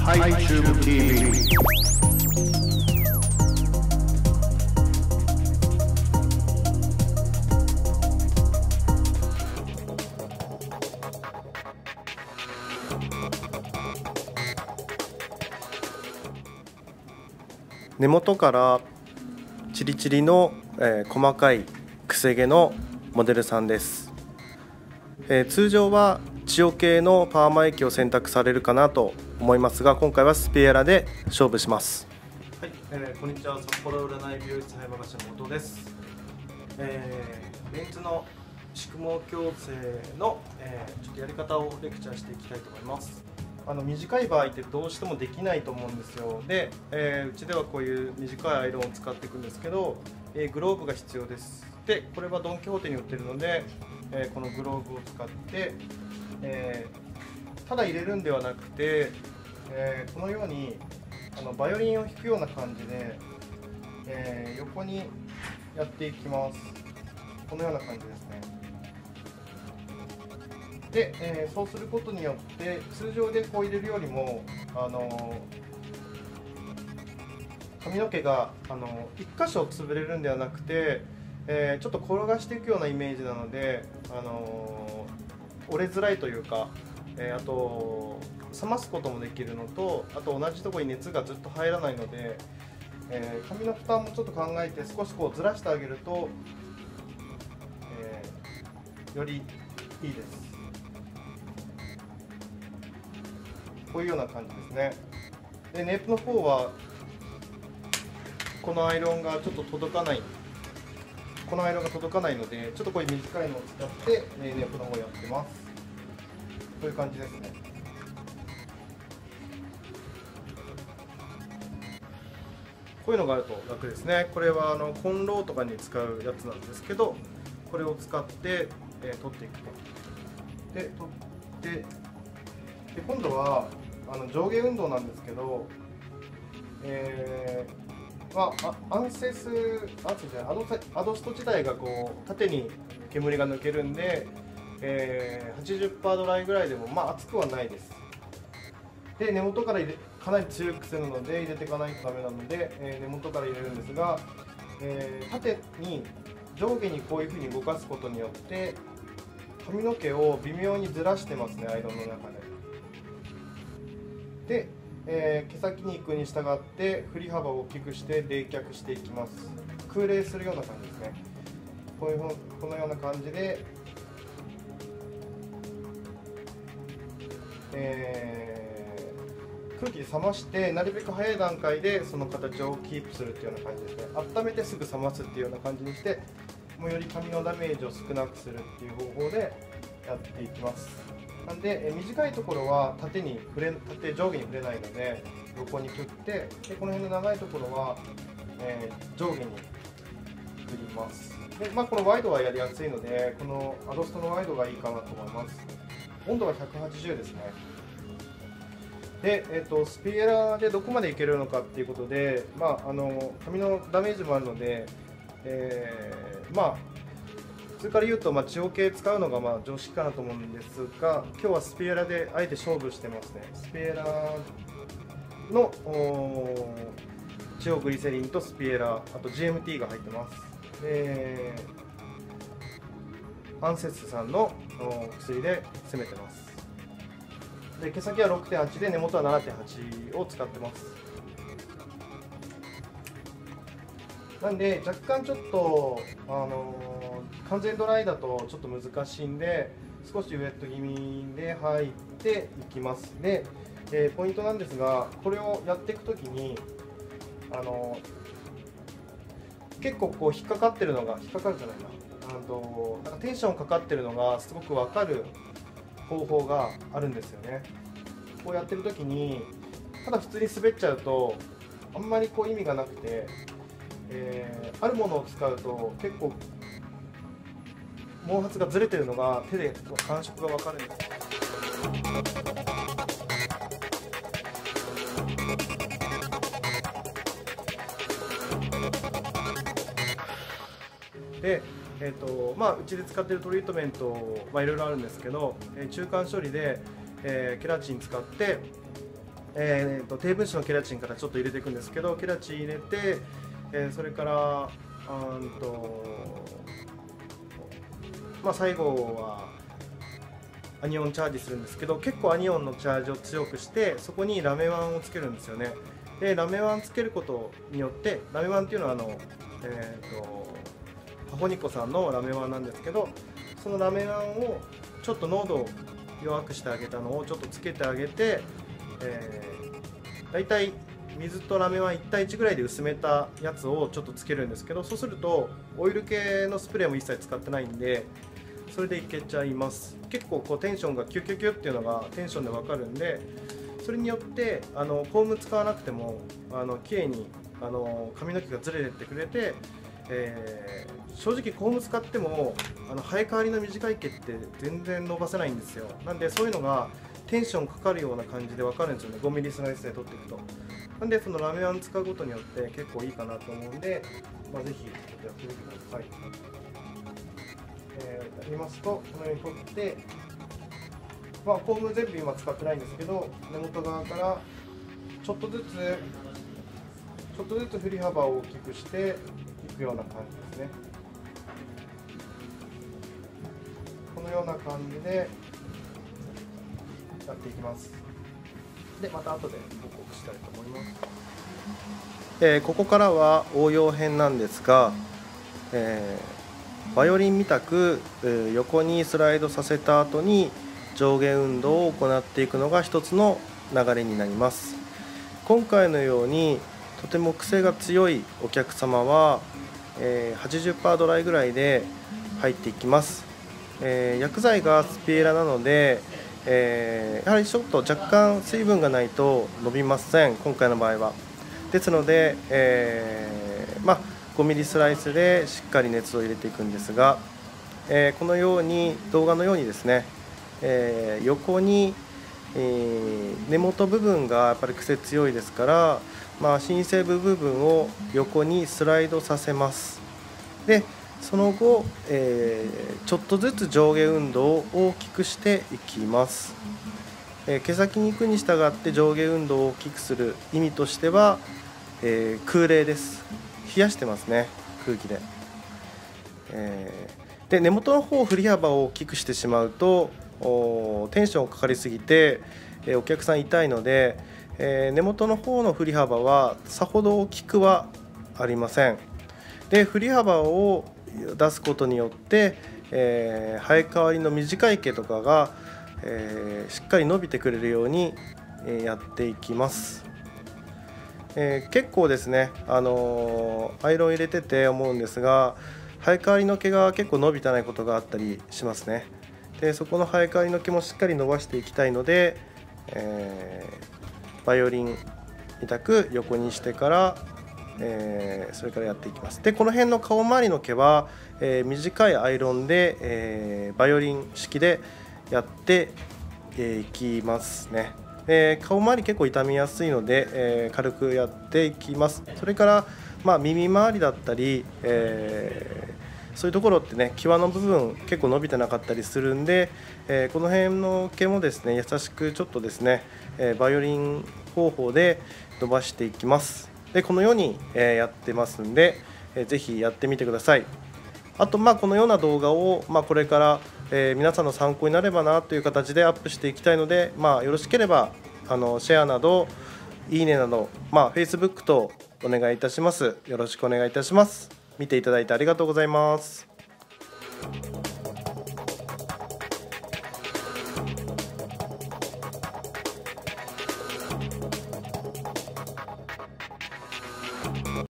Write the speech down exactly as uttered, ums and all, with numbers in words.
iTubeTV。 根元からチリチリの、えー、細かいくせ毛のモデルさんです、えー、通常は千代系のパーマ液を選択されるかなと思いますが、今回はスピエラで勝負します。はい、えー、こんにちは。札幌占い美容室早場橋の本です、えー、メンズの宿毛矯正の、えー、ちょっとやり方をレクチャーしていきたいと思います。あの短い場合ってどうしてもできないと思うんですよ。で、えー、うちではこういう短いアイロンを使っていくんですけど、えー、グローブが必要です。で、これはドン・キホーテに売ってるので、えー、このグローブを使って、えー、ただ入れるんではなくて、えー、このようにあのバイオリンを弾くような感じで、えー、横にやっていきます。このような感じですね。で、えー、そうすることによって通常でこう入れるよりも、あのー、髪の毛が、あのー、いっ箇所潰れるんではなくて、えー、ちょっと転がしていくようなイメージなので、あのー、折れづらいというか、えー、あと冷ますこともできるのと、あと同じところに熱がずっと入らないので、えー、髪の負担もちょっと考えて少しこうずらしてあげると、えー、よりいいです。こういうような感じですね。で、ネープの方はこのアイロンがちょっと届かないこのアイロンが届かないので、ちょっとこういう短いのを使ってネープの方をやってます。こういう感じですね。こういうのがあると楽ですね。これはあのコンローとかに使うやつなんですけど、これを使って、えー、取っていくと。で、取ってで今度はあの上下運動なんですけど、えーまあ、アンセスアンセスじゃないアドアドスト自体がこう縦に煙が抜けるんで、えー、はちじゅっパーセント ドライぐらいでもまあ熱くはないです。で、根元から入れかなり強い癖なので入れていかないとダメなので、えー、根元から入れるんですが、えー、縦に上下にこういうふうに動かすことによって髪の毛を微妙にずらしてますね、アイロンの中で。で、えー、毛先に行くに従って振り幅を大きくして冷却していきます。空冷するような感じですね。こういうこのような感じで、えー、空気で冷ましてなるべく早い段階でその形をキープするっていうような感じですね。温めてすぐ冷ますっていうような感じにして、もうより髪のダメージを少なくするっていう方法でやっていきます。なんで、短いところは縦に触れ縦上下に触れないので横に振って、でこの辺の長いところは、えー、上下に振ります。で、まあ、このワイドはやりやすいので、このアドストのワイドがいいかなと思います。温度はひゃくはちじゅうですね。で、えー、とスピエラでどこまでいけるのかっていうことで、まあ、あの髪のダメージもあるので、えー、まあそれから言うと、まあ、千代系使うのがまあ常識かなと思うんですが、今日はスピエラであえて勝負してますね。スピエラの千代グリセリンとスピエラ、あと ジーエムティー が入ってます。で、アンセスさんの薬で攻めてます。で、毛先は ろくてんはち で根元は ななてんはち を使ってます。なんで若干ちょっと、あのー、完全ドライだとちょっと難しいんで、少しウェット気味で入っていきます。で、えー、ポイントなんですが、これをやっていくときに、あのー、結構こう引っかかってるのが引っかかるじゃないな、あのなんかテンションかかってるのがすごく分かる方法があるんですよね。こうやってるときにただ普通に滑っちゃうとあんまりこう意味がなくて、えー、あるものを使うと結構毛髪がずれてるのが手で感触が分かるんです。で、えーとまあ、うちで使っているトリートメントはいろいろあるんですけど、えー、中間処理で、えー、ケラチン使って、 えー、と低分子のケラチンからちょっと入れていくんですけど、ケラチン入れて、えー、それからあんと、まあ、最後はアニオンチャージするんですけど、結構アニオンのチャージを強くして、そこにラメワンをつけるんですよね。でラメワンつけることによって、ラメワンっていうのはあの、えー、とハホニコさんのラメワンなんですけど、そのラメワンをちょっと濃度を弱くしてあげたのをちょっとつけてあげて、えー、だいたい水とラメワンいち対いちぐらいで薄めたやつをちょっとつけるんですけど、そうするとオイル系のスプレーも一切使ってないんで、それでいけちゃいます。結構こうテンションがキュキュキュっていうのがテンションで分かるんで、それによってあのコーム使わなくてもあの綺麗にあの髪の毛がずれてってくれて、えー、正直コーム使ってもあの生え変わりの短い毛って全然伸ばせないんですよ。なんでそういうのがテンションかかるような感じで分かるんですよね、ごミリスライスで取っていくと。なんでそのラメワン使うことによって結構いいかなと思うんで、まあ、ぜひやってみてください。えー、やりますとこのように取って、まあ、コーム全部今使ってないんですけど、根元側からちょっとずつちょっとずつ振り幅を大きくしていくような感じですね。このような感じでやっていきます。でまた後で報告したいと思います。えー、ここからは応用編なんですが、えーバイオリンみたく横にスライドさせた後に上下運動を行っていくのが一つの流れになります。今回のようにとても癖が強いお客様は はちじゅっパーセント ドライぐらいで入っていきます。薬剤がスピエラなので、えー、やはりちょっと若干水分がないと伸びません、今回の場合は。ですので、えー、まあごミリスライスでしっかり熱を入れていくんですが、えー、このように動画のようにですね、えー、横に、えー、根元部分がやっぱり癖強いですから、まあ、新生部部分を横にスライドさせます。でその後、えー、ちょっとずつ上下運動を大きくしていきます。えー、毛先に行くに従って上下運動を大きくする意味としては、えー、空冷です。冷やしてますね、空気で。えー、で根元の方振り幅を大きくしてしまうとテンションかかりすぎて、えー、お客さん痛いので、えー、根元の方の振り幅はさほど大きくはありません。で振り幅を出すことによって、えー、生え変わりの短い毛とかが、えー、しっかり伸びてくれるように、えー、やっていきます。えー、結構ですね、あのー、アイロン入れてて思うんですが、生え変わりの毛が結構伸びてないことがあったりしますね。でそこの生え変わりの毛もしっかり伸ばしていきたいので、えー、バイオリンみたく横にしてから、えー、それからやっていきます。でこの辺の顔周りの毛は、えー、短いアイロンで、えー、バイオリン式でやっていきますね。えー、顔周り結構傷みやすいので、えー、軽くやっていきます。それから、まあ、耳周りだったり、えー、そういうところってね、際の部分結構伸びてなかったりするんで、えー、この辺の毛もですね優しくちょっとですね、えー、バイオリン方法で伸ばしていきます。でこのように、えー、やってますんで、えー、ぜひやってみてください。あとまあこのような動画を、まあ、これから、えー、皆さんの参考になればなという形でアップしていきたいので、まあ、よろしければあのシェアなどいいねなど、まあ、Facebook とお願いいたします。よろしくお願いいたします。見ていただいてありがとうございます。